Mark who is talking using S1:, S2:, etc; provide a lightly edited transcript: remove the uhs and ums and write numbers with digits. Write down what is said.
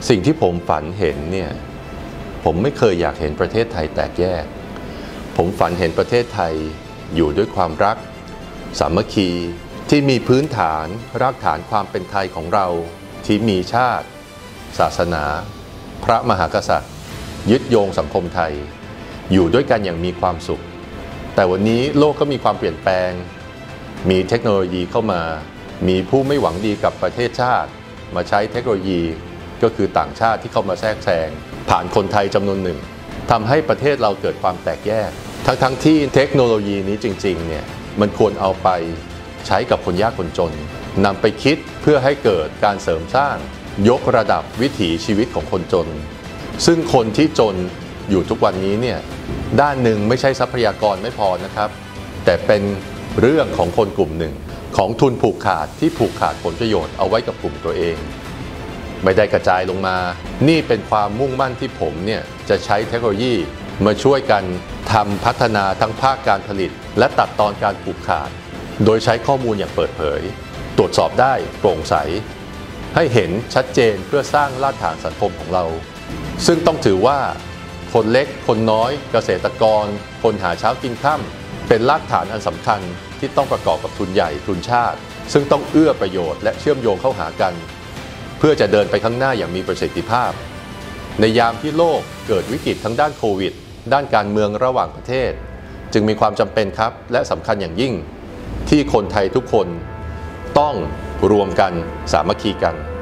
S1: สิ่งที่ผมฝันเห็นเนี่ยผมไม่เคยอยากเห็นประเทศไทยแตกแยกผมฝันเห็นประเทศไทยอยู่ด้วยความรักสามัคคีที่มีพื้นฐานรากฐานความเป็นไทยของเราที่มีชาติศาสนาพระมหากษัตริย์ยึดโยงสังคมไทยอยู่ด้วยกันอย่างมีความสุขแต่วันนี้โลกก็มีความเปลี่ยนแปลงมีเทคโนโลยีเข้ามามีผู้ไม่หวังดีกับประเทศชาติมาใช้เทคโนโลยีก็คือต่างชาติที่เข้ามาแทรกแซงผ่านคนไทยจำนวนหนึ่งทำให้ประเทศเราเกิดความแตกแยกทั้งที่เทคโนโลยีนี้จริงๆเนี่ยมันควรเอาไปใช้กับคนยากคนจนนำไปคิดเพื่อให้เกิดการเสริมสร้างยกระดับวิถีชีวิตของคนจนซึ่งคนที่จนอยู่ทุกวันนี้เนี่ยด้านหนึ่งไม่ใช่ทรัพยากรไม่พอนะครับแต่เป็นเรื่องของคนกลุ่มหนึ่งของทุนผูกขาดที่ผูกขาดผลประโยชน์เอาไว้กับกลุ่มตัวเองไม่ได้กระจายลงมานี่เป็นความมุ่งมั่นที่ผมเนี่ยจะใช้เทคโนโลยีมาช่วยกันทำพัฒนาทั้งภาคการผลิตและตัดตอนการผูกขาดโดยใช้ข้อมูลอย่างเปิดเผยตรวจสอบได้โปร่งใสให้เห็นชัดเจนเพื่อสร้างรากฐานสังคมของเราซึ่งต้องถือว่าคนเล็กคนน้อยเกษตรกรคนหาเช้ากินค่ำเป็นรากฐานอันสำคัญที่ต้องประกอบกับทุนใหญ่ทุนชาติซึ่งต้องเอื้อประโยชน์และเชื่อมโยงเข้าหากันเพื่อจะเดินไปข้างหน้าอย่างมีประสิทธิภาพในยามที่โลกเกิดวิกฤตทั้งด้านโควิดด้านการเมืองระหว่างประเทศจึงมีความจำเป็นครับและสำคัญอย่างยิ่งที่คนไทยทุกคนต้องรวมกันสามัคคีกัน